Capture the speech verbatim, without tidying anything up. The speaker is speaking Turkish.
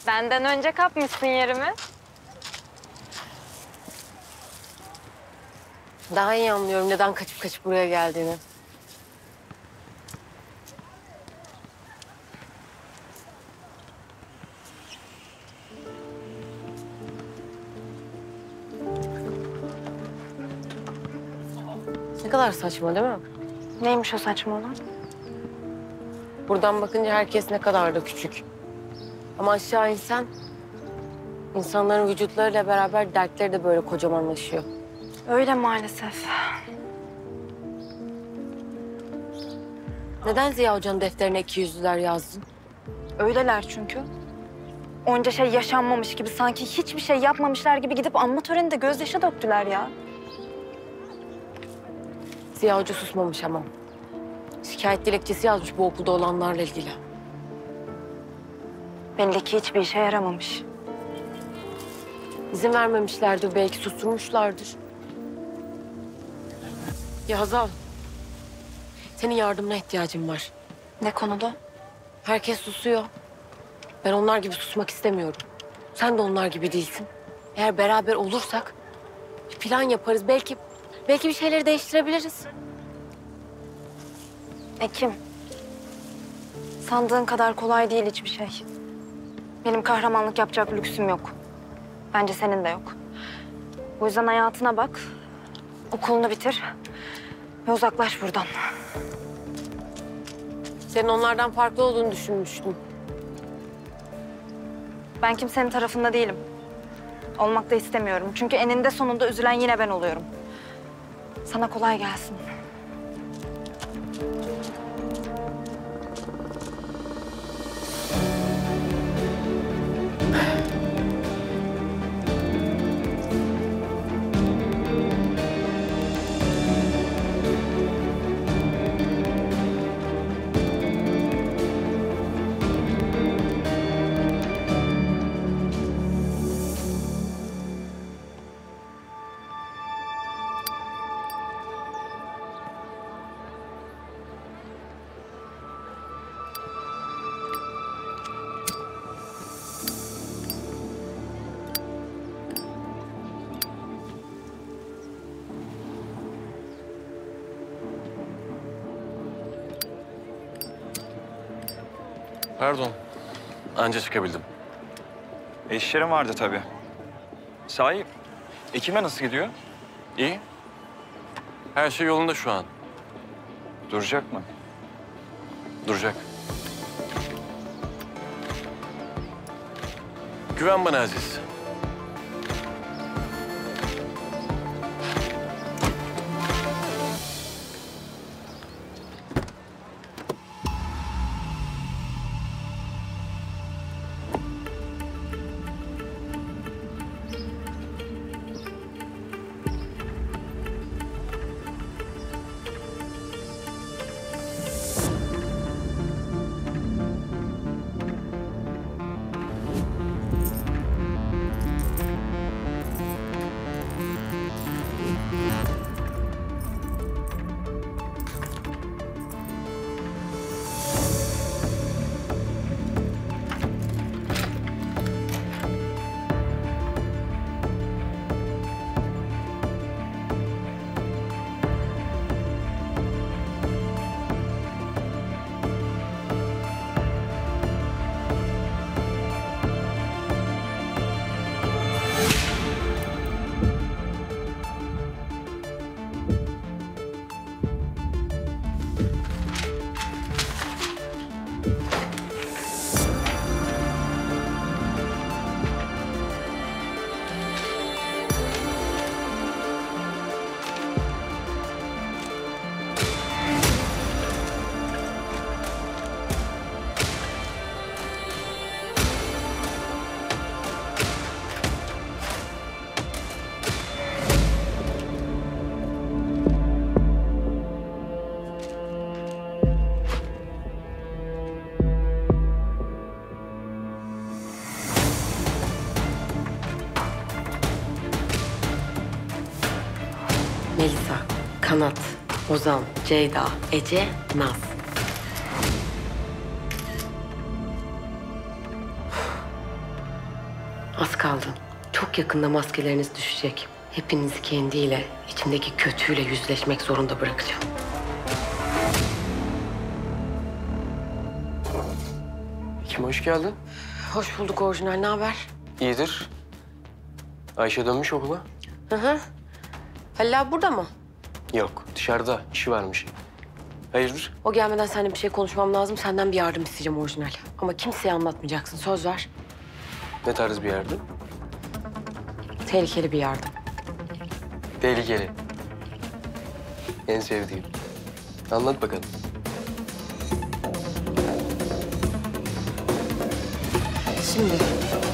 Benden önce kapmışsın yerimi. Daha iyi anlıyorum neden kaçıp kaçıp buraya geldiğini. Ne kadar saçma değil mi? Neymiş o saçma olan? Buradan bakınca herkes ne kadar da küçük. Ama aşağı insen, insanların vücutlarıyla beraber dertleri de böyle kocamanlaşıyor. Öyle maalesef. Neden Ziya Hoca'nın defterine iki yüzlüler yazdın? Öyleler çünkü. Onca şey yaşanmamış gibi, sanki hiçbir şey yapmamışlar gibi gidip anma töreninde gözyaşı döktüler ya. Ziya Hoca susmamış ama. Şikayet dilekçesi yazmış bu okulda olanlarla ilgili. Belli ki hiçbir işe yaramamış. İzin vermemişlerdir, belki susturmuşlardır. Ya Hazal, senin yardımına ihtiyacım var. Ne konuda? Herkes susuyor. Ben onlar gibi susmak istemiyorum. Sen de onlar gibi değilsin. Eğer beraber olursak bir plan yaparız. Belki, belki bir şeyleri değiştirebiliriz. Ekim, sandığın kadar kolay değil hiçbir şey. Benim kahramanlık yapacak lüksüm yok. Bence senin de yok. O yüzden hayatına bak, okulunu bitir ve uzaklaş buradan. Senin onlardan farklı olduğunu düşünmüştüm. Ben kimsenin tarafında değilim. Olmak da istemiyorum. Çünkü eninde sonunda üzülen yine ben oluyorum. Sana kolay gelsin. Pardon. Anca çıkabildim. E, işlerim vardı tabii. Sahi, Ekim'e nasıl gidiyor? İyi. Her şey yolunda şu an. Duracak mı? Duracak. Güven bana Aziz. Melisa, Kanat, Ozan, Ceyda, Ece, Naz. Az kaldı. Çok yakında maskeleriniz düşecek. Hepinizi kendiyle, içindeki kötüyle yüzleşmek zorunda bırakacağım. Kim hoş geldin. Hoş bulduk orijinal. Ne haber? İyidir. Ayşe dönmüş okula. Hı hı. Halil abi burada mı? Yok, dışarıda. İşi varmış. Hayırdır? O gelmeden seninle bir şey konuşmam lazım. Senden bir yardım isteyeceğim orijinal. Ama kimseye anlatmayacaksın. Söz ver. Ne tarz bir yerde? Tehlikeli bir yardım. Tehlikeli. En sevdiğim. Anlat bakalım. Şimdi